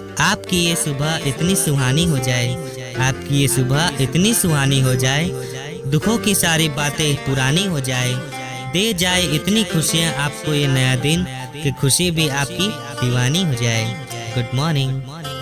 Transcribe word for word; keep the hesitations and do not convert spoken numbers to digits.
आपकी ये सुबह इतनी सुहानी हो जाए, आपकी ये सुबह इतनी सुहानी हो जाए, दुखों की सारी बातें पुरानी हो जाए, दे जाए इतनी खुशियाँ आपको ये नया दिन कि खुशी भी आपकी दीवानी हो जाए। Good morning.